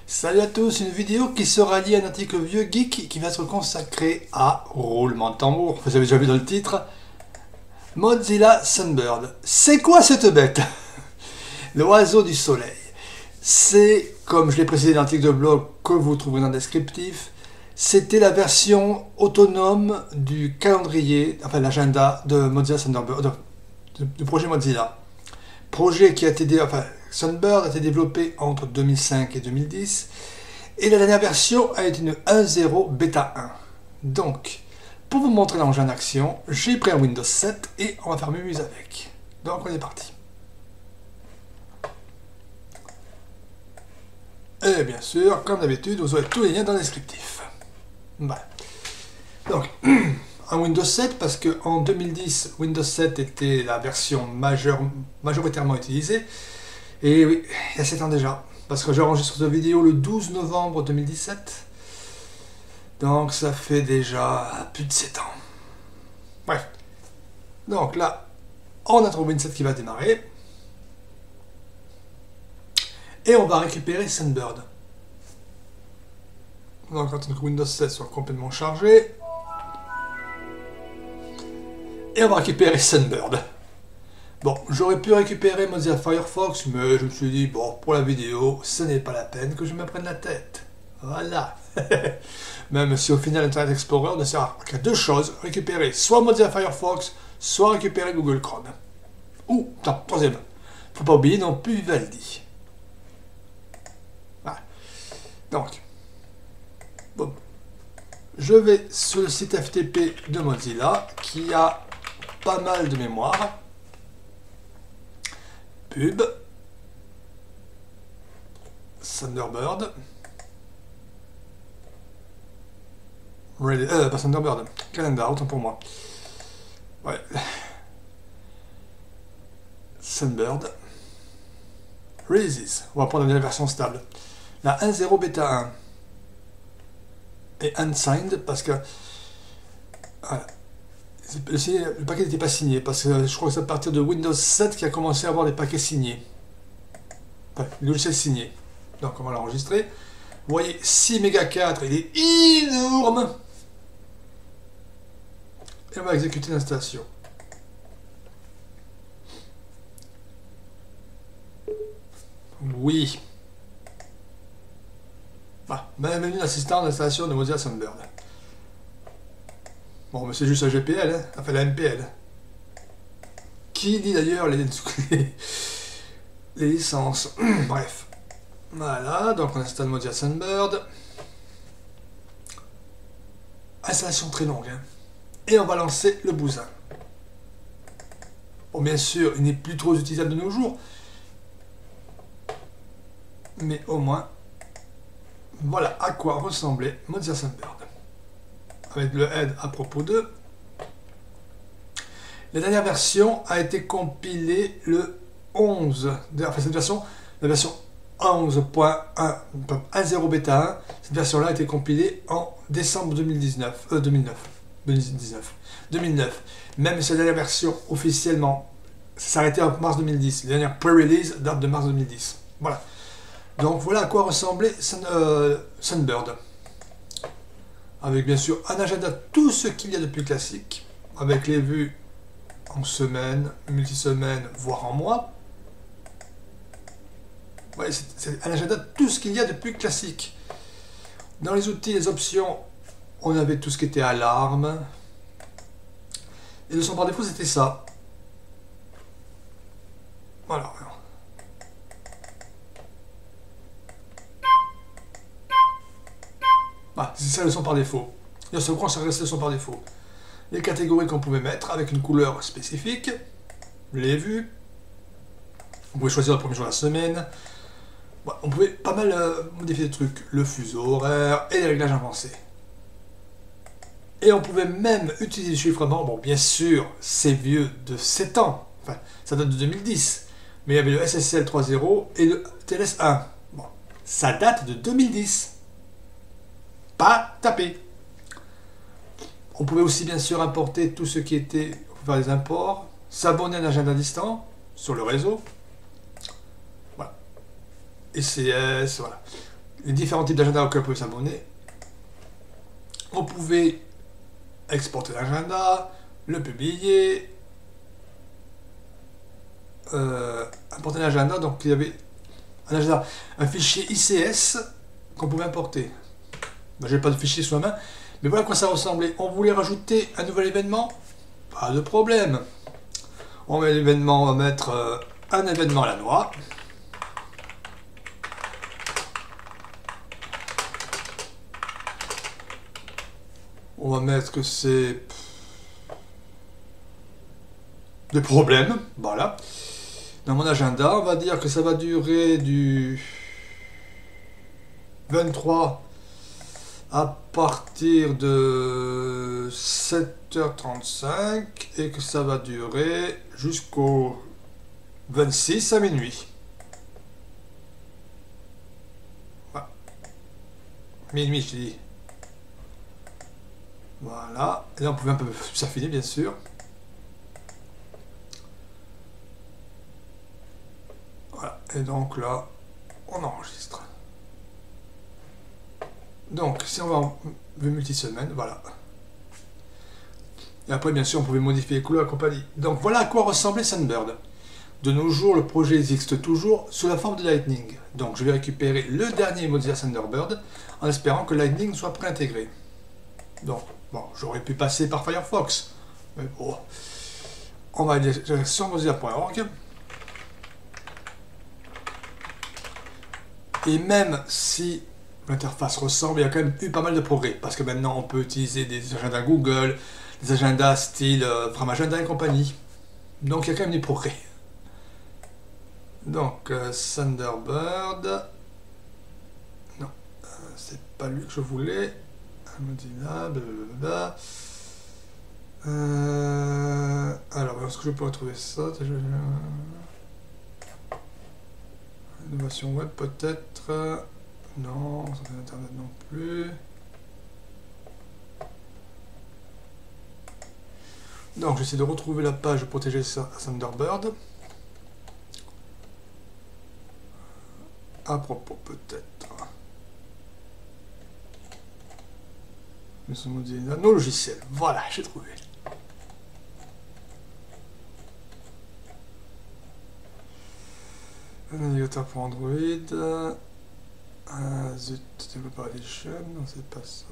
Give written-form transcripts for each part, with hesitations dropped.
Salut à tous, une vidéo qui sera liée à un article vieux geek qui va être consacré à roulement de tambour. Vous avez déjà vu dans le titre Mozilla Sunbird. C'est quoi cette bête? L'oiseau du soleil. C'est, comme je l'ai précisé dans l'article de blog que vous trouverez dans le descriptif, c'était la version autonome du calendrier, enfin l'agenda de Mozilla Thunderbird, du projet Mozilla. Projet qui a été, Sunbird a été développé entre 2005 et 2010, et la dernière version a été une 1.0 bêta 1. Donc, pour vous montrer l'engin en action, j'ai pris un Windows 7 et on va faire mumuse avec. Donc on est parti. Et bien sûr, comme d'habitude, vous aurez tous les liens dans le descriptif. Voilà. Donc, un Windows 7, parce qu'en 2010, Windows 7 était la version majoritairement utilisée. Et oui, il y a 7 ans déjà. Parce que j'enregistre cette vidéo le 12 novembre 2017. Donc ça fait déjà plus de 7 ans. Bref. Donc là, on a trouvé une 7 qui va démarrer. Et on va récupérer Sunbird. Donc attends que Windows 7 soit complètement chargé. Et on va récupérer Sunbird. Bon, j'aurais pu récupérer Mozilla Firefox, mais je me suis dit, bon, pour la vidéo, ce n'est pas la peine que je me prenne la tête. Voilà. Même si au final, Internet Explorer ne sert qu'à deux choses, récupérer soit Mozilla Firefox, soit récupérer Google Chrome. Ou, attends, troisième, faut pas oublier non plus Vivaldi. Voilà. Donc, bon, je vais sur le site FTP de Mozilla, qui a pas mal de mémoire. Pub, Thunderbird, pas Thunderbird, Calendar, autant pour moi. Ouais. Sunbird, Releases, on va prendre la version stable. La 1.0 bêta 1 et unsigned parce que voilà. Le paquet n'était pas signé, parce que je crois que c'est à partir de Windows 7 qui a commencé à avoir des paquets signés. Enfin, le logiciel signé. Donc on va l'enregistrer. Vous voyez, 6 méga 4, il est énorme. Et on va exécuter l'installation. Oui. Bah, bienvenue l'assistant d'installation de Mozilla Sunbird. Bon, mais c'est juste un GPL, hein, enfin la MPL. Qui dit d'ailleurs les licences. Bref. Voilà, donc on installe Mozilla Sunbird. Installation très longue, hein. Et on va lancer le bousin. Bon, bien sûr, il n'est plus trop utilisable de nos jours. Mais au moins, voilà à quoi ressemblait Mozilla Sunbird. Avec le head à propos de. La dernière version a été compilée le 11. Enfin, cette version, la version 11.1.10 bêta 1, cette version-là a été compilée en décembre 2019. Même si la dernière version officiellement s'arrêtait en mars 2010. La dernière pre-release date de mars 2010. Voilà. Donc voilà à quoi ressemblait Sunbird. Avec bien sûr un agenda, tout ce qu'il y a de plus classique, avec les vues en semaine, multi-semaine, voire en mois. Ouais, c'est un agenda, tout ce qu'il y a de plus classique. Dans les outils, les options, on avait tout ce qui était alarme. Et le son par défaut, c'était ça. Voilà. Ah, c'est ça le son par défaut. Il y a ce grand, ça reste le son par défaut. Les catégories qu'on pouvait mettre avec une couleur spécifique. Les vues. On pouvait choisir le premier jour de la semaine. Bon, on pouvait pas mal modifier des trucs. Le fuseau horaire et les réglages avancés. Et on pouvait même utiliser le chiffrement. Bon, bien sûr, c'est vieux de 7 ans. Enfin, ça date de 2010. Mais il y avait le SSL 3.0 et le TLS 1. Bon, ça date de 2010. Pas tapé. On pouvait aussi bien sûr importer tout ce qui était, faire des imports, s'abonner à un agenda distant sur le réseau. Voilà. ECS, voilà. les différents types d'agenda auxquels on peut s'abonner. On pouvait exporter l'agenda, le publier, importer l'agenda. Donc il y avait un agenda, un fichier ICS qu'on pouvait importer. Ben, j'ai pas de fichier sous la main, mais voilà à quoi ça ressemblait. On voulait rajouter un nouvel événement, pas de problème. On met l'événement, on va mettre un événement à la noix. On va mettre que c'est des problèmes, voilà. Dans mon agenda, on va dire que ça va durer du 23 à partir de 7h35 et que ça va durer jusqu'au 26 à minuit. Voilà. Minuit, je dis. Voilà. Et là, on pouvait un peu s'affiner, bien sûr. Voilà. Et donc là, on enregistre. Donc, si on va en vue multi-semaine, voilà. Et après, bien sûr, on pouvait modifier les couleurs et compagnie. Donc, voilà à quoi ressemblait Sunbird. De nos jours, le projet existe toujours sous la forme de Lightning. Donc, je vais récupérer le dernier Mozilla Thunderbird en espérant que Lightning soit préintégré. Donc, bon, j'aurais pu passer par Firefox. Mais bon, on va aller sur mozilla.org. Et même si l'interface ressemble, il y a quand même eu pas mal de progrès. Parce que maintenant, on peut utiliser des agendas Google, des agendas style Framagenda et compagnie. Donc, il y a quand même des progrès. Donc, Thunderbird. Non, c'est pas lui que je voulais. Mozilla, blablabla. Alors, est-ce que je peux retrouver ça? Innovation web, peut-être. Non, santé internet non plus. Donc j'essaie de retrouver la page pour protéger ça à Thunderbird. À propos, peut-être. Nos logiciels. Voilà, j'ai trouvé. Un navigateur pour Android. Zut, Developer Edition, non c'est pas ça.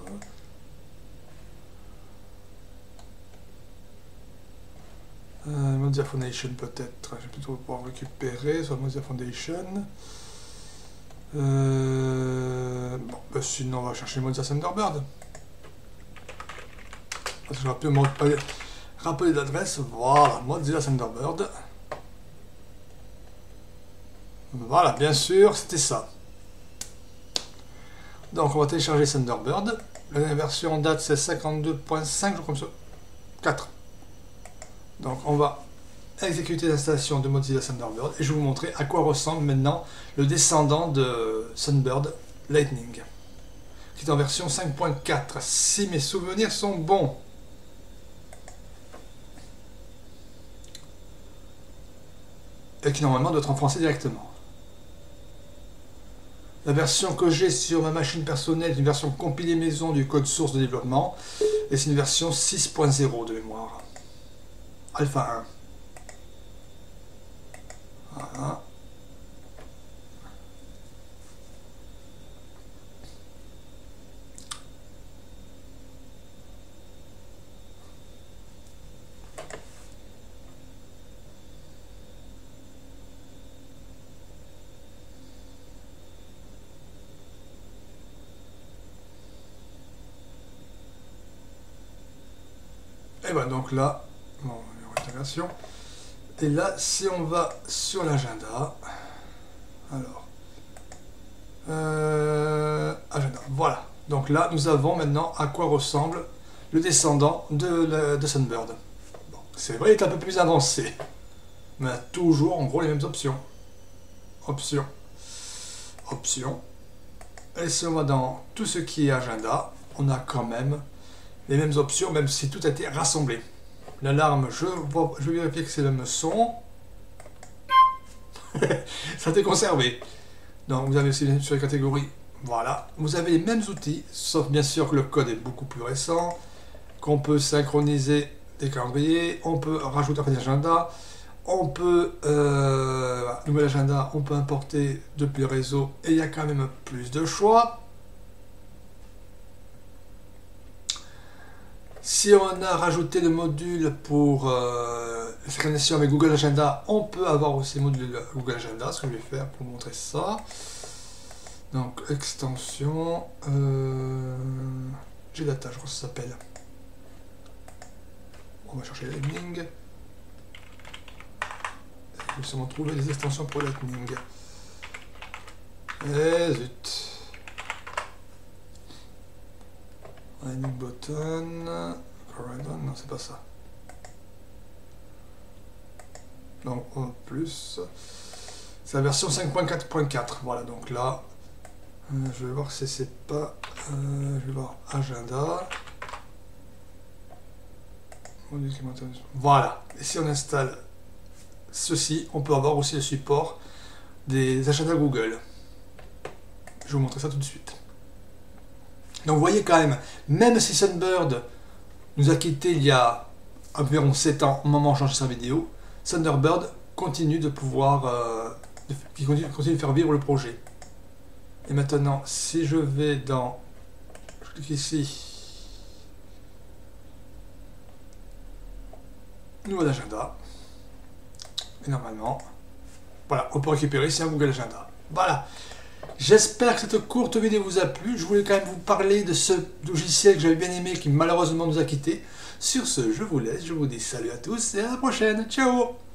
Mozilla Foundation peut-être, je vais plutôt pouvoir récupérer sur Mozilla Foundation. Bon, bah sinon on va chercher Mozilla Thunderbird. Parce que j'aurais pu me rappeler l'adresse, voilà, Mozilla Thunderbird. Voilà, bien sûr, c'était ça. Donc on va télécharger Thunderbird. La version en date c'est 52.5, je crois comme ça. 4. Donc on va exécuter l'installation de Mozilla Thunderbird et je vais vous montrer à quoi ressemble maintenant le descendant de Thunderbird Lightning, qui est en version 5.4, si mes souvenirs sont bons. Et qui normalement doit être en français directement. La version que j'ai sur ma machine personnelle est une version compilée maison du code source de développement et c'est une version 6.0 de mémoire. Alpha 1. Voilà. Et ben donc là, bon, intégration. Et là, si on va sur l'agenda, alors, agenda, voilà. Donc là, nous avons maintenant à quoi ressemble le descendant de Thunderbird. Bon, c'est vrai, il est un peu plus avancé, mais on a toujours en gros les mêmes options. Options, options. Et si on va dans tout ce qui est agenda, on a quand même les mêmes options, même si tout a été rassemblé. L'alarme, je vais vérifier que c'est le même son. Ça a été conservé. Donc vous avez aussi sur les catégories Voilà, vous avez les mêmes outils, sauf bien sûr que le code est beaucoup plus récent, qu'on peut synchroniser des calendriers, on peut rajouter des agendas, on peut, nouvel agenda, on peut importer depuis le réseau et il y a quand même plus de choix. Si on a rajouté le module pour la synchronisation avec Google Agenda, on peut avoir aussi le module Google Agenda, ce que je vais faire pour vous montrer ça. Donc, extension, Gdata, je crois que ça s'appelle. On va chercher Lightning. Je vais sûrement trouver des extensions pour Lightning. Et zut. Lightning button. Corridor, non, c'est pas ça. Donc, en plus, c'est la version 5.4.4. Voilà, donc là, je vais voir si c'est pas. Je vais voir agenda. Voilà, et si on installe ceci, on peut avoir aussi le support des agendas Google. Je vais vous montrer ça tout de suite. Donc vous voyez quand même si Sunbird nous a quitté il y a environ 7 ans au moment où on change sa vidéo, Thunderbird continue de pouvoir continue de faire vivre le projet. Et maintenant, si je vais dans, je clique ici, nouvel agenda, et normalement, voilà, on peut récupérer ici un Google Agenda. Voilà. J'espère que cette courte vidéo vous a plu. Je voulais quand même vous parler de ce logiciel que j'avais bien aimé qui malheureusement nous a quittés. Sur ce, je vous laisse, je vous dis salut à tous et à la prochaine. Ciao!